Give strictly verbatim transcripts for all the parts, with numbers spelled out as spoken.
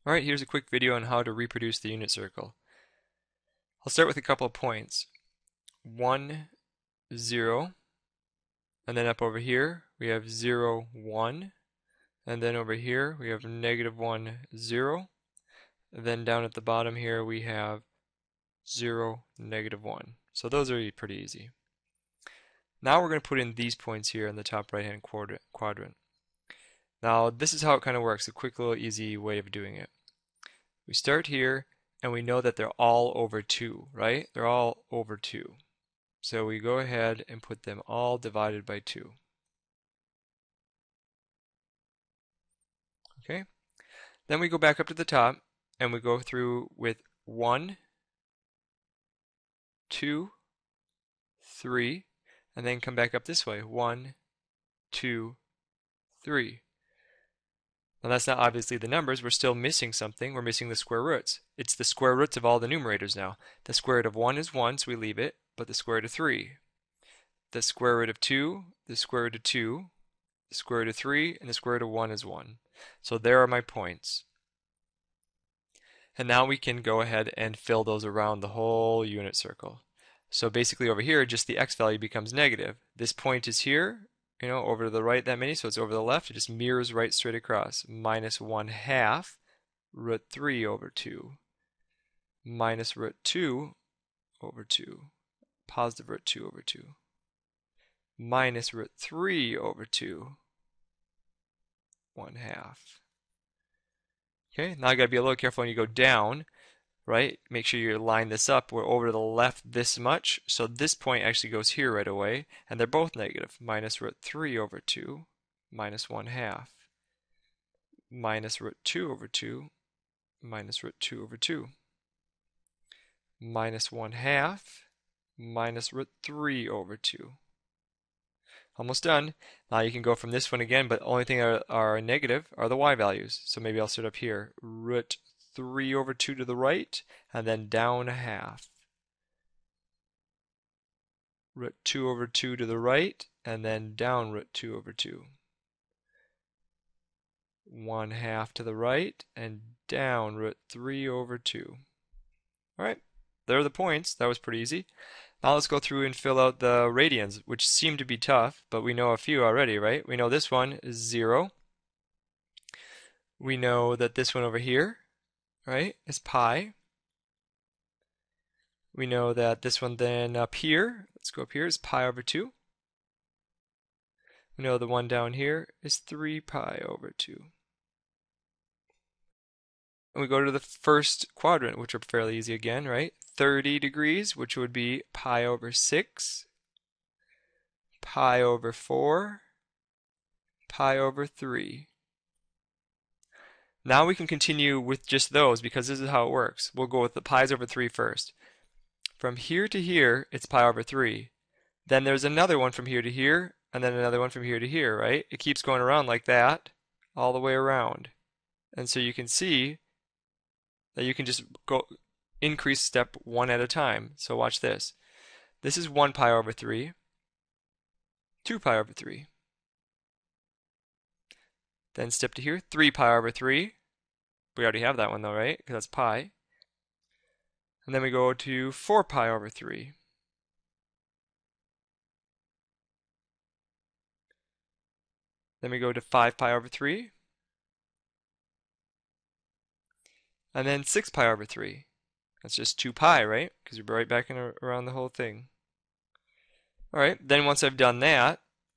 Alright, here's a quick video on how to reproduce the unit circle. I'll start with a couple of points. one, zero, and then up over here we have zero, one, and then over here we have negative one, zero, and then down at the bottom here we have zero, negative one. So those are pretty easy. Now we're going to put in these points here in the top right hand quadrant. Now this is how it kind of works, a quick little easy way of doing it. We start here and we know that they're all over two, right? They're all over two. So we go ahead and put them all divided by two. Okay? Then we go back up to the top and we go through with one, two, three, and then come back up this way. one, two, three. Now that's not obviously the numbers, we're still missing something, we're missing the square roots. It's the square roots of all the numerators now. The square root of one is one, so we leave it, but the square root of three. The square root of two, the square root of two, the square root of three, and the square root of one is one. So there are my points. And now we can go ahead and fill those around the whole unit circle. So basically over here, just the x value becomes negative. This point is here, you know, over to the right that many, so it's over the left. It just mirrors right straight across. Minus one half root three over two. Minus root two over two. Positive root two over two. Minus root three over two. one half. Okay, now you gotta be a little careful when you go down, right? Make sure you line this up. We're over to the left this much, so this point actually goes here right away, and they're both negative. Minus root three over two, minus one half. Minus root two over two, minus root two over two. Minus one half, minus root three over two. Almost done. Now you can go from this one again, but the only thing that are, are negative are the y values. So maybe I'll start up here. Root three over two to the right, and then down a half. Root two over two to the right, and then down root two over two. one half to the right, and down root three over two. Alright, there are the points. That was pretty easy. Now let's go through and fill out the radians, which seem to be tough, but we know a few already, right? We know this one is zero. We know that this one over here, right, is pi. We know that this one then up here, let's go up here, is pi over two. We know the one down here is three pi over two. And we go to the first quadrant, which are fairly easy again, right? thirty degrees, which would be pi over six, pi over four, pi over three. Now we can continue with just those because this is how it works. We'll go with the pi's over three first. From here to here, it's pi over three. Then there's another one from here to here, and then another one from here to here, right? It keeps going around like that, all the way around. And so you can see that you can just go increase step one at a time. So watch this. This is one pi over three, two pi over three. Then step to here, three pi over three. We already have that one though, right? Because that's pi. And then we go to four pi over three. Then we go to five pi over three. And then six pi over three. That's just two pi, right? Because you're right back in a, around the whole thing. Alright, then once I've done that,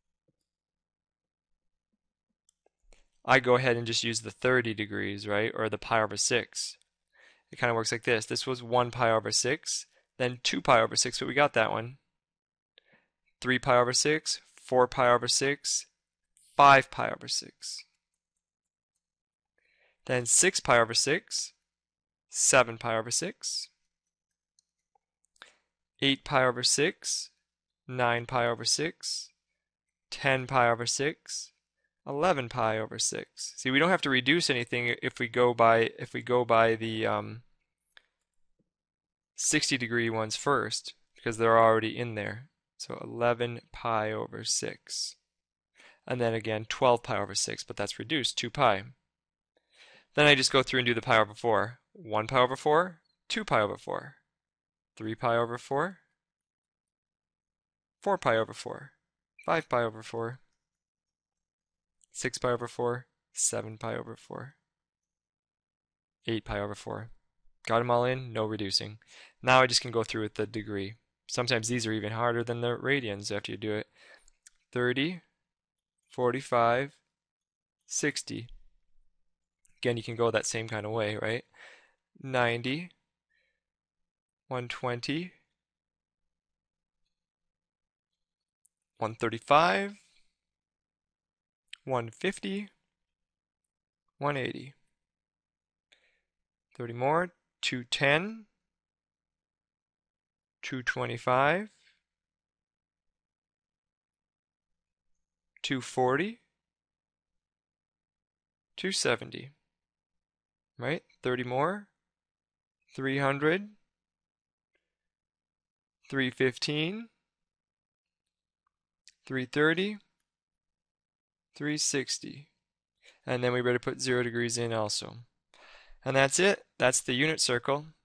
I go ahead and just use the thirty degrees, right? Or the pi over six. It kind of works like this. This was one pi over six, then two pi over six, but we got that one. three pi over six, four pi over six, five pi over six. Then six pi over six, seven pi over six, eight pi over six, nine pi over six, ten pi over six, eleven pi over six. See, we don't have to reduce anything if we go by if we go by the um, sixty degree ones first because they're already in there. So eleven pi over six. And then again twelve pi over six, but that's reduced, two pi. Then I just go through and do the pi over four. one pi over four, two pi over four, three pi over four, four pi over four, five pi over four, six pi over four, seven pi over four, eight pi over four. Got them all in, no reducing. Now I just can go through with the degree. Sometimes these are even harder than the radians after you do it. thirty, forty-five, sixty. Again, you can go that same kind of way, right? ninety, one twenty, one thirty-five, one fifty, one eighty. thirty more, two ten, two twenty-five, two forty, two seventy. Right? thirty more, three hundred, three fifteen, three thirty, three sixty. And then we better put zero degrees in also. And that's it. That's the unit circle.